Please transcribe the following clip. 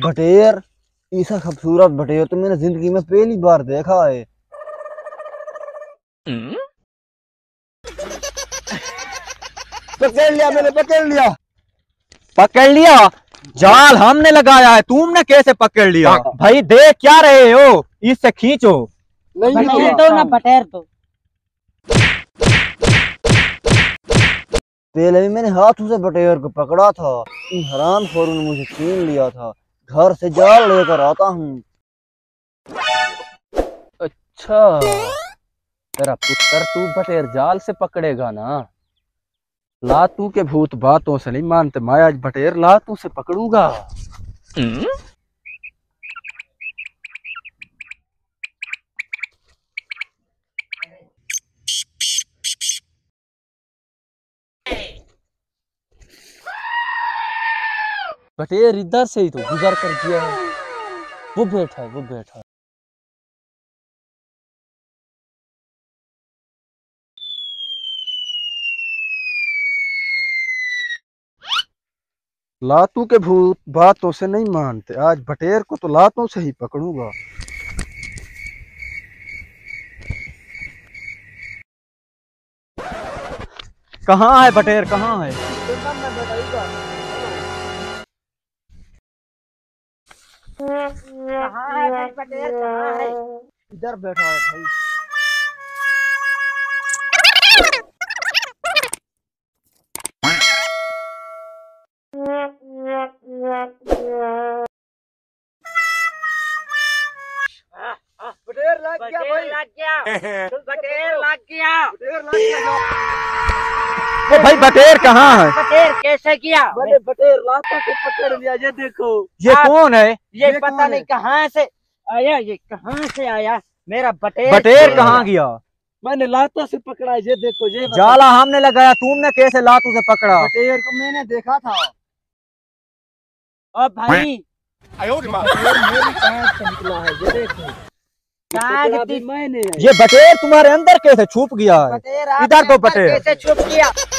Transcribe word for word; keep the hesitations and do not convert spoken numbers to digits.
बटेर, ऐसा खूबसूरत बटेर तो मैंने जिंदगी में पहली बार देखा है। पकड़ लिया मैंने, पकड़ लिया। पकड़ लिया? जाल हमने लगाया है, तुमने कैसे पकड़ लिया? भाई देख क्या रहे हो, इससे खींचो। नहीं बटेर तो ना, बटेर तो पहले भी मैंने हाथों से बटेर को पकड़ा था, इन हरामखोरों ने मुझे छीन लिया था। घर से जाल लेकर आता हूँ। अच्छा, तेरा पुत्र तू बटेर जाल से पकड़ेगा ना? लातू के भूत बातों से नहीं मानते, मैं आज बटेर लातू से पकड़ूंगा। बटेर इधर से ही तो गुजर कर गया है। वो बैठा है, वो बैठा है। लातू के भूत बातों से नहीं मानते, आज बटेर को तो लातों से ही पकड़ूंगा। कहाँ है बटेर, कहाँ है? कहाँ है भाई बटेर, कहाँ है? इधर बैठा है भाई। बटेर लग गया भाई, लग गया, बटेर लग गया, बटेर लग गया। ओ भाई बटेर कहाँ है? बटेर कैसे किया? मैंने बटेर लातों से पकड़ लिया, ये देखो। ये कौन है? ये पता नहीं कहाँ से आया, ये कहाँ से आया मेरा बटेर। बटेर कहाँ गया? मैंने लातों से पकड़ा, ये देखो। ये जाला हमने लगाया, तुमने कैसे लातों से पकड़ा? बटेर को मैंने देखा था। ओ भाई, बटेर मेरी पैंट से निकला है, ये देखो। पकड़ा भी मैंने। ये बटेर तुम्हारे अंदर कैसे छुप गया है? बटेर इधर तो आपके अंदर बटेर। कैसे छुप गया?